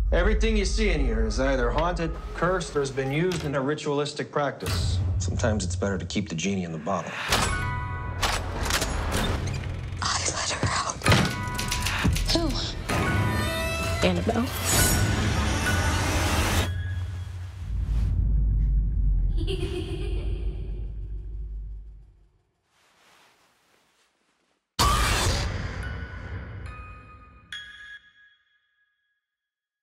Everything you see in here is either haunted, cursed, or has been used in a ritualistic practice. Sometimes it's better to keep the genie in the bottle. I let her out. Who? Annabelle.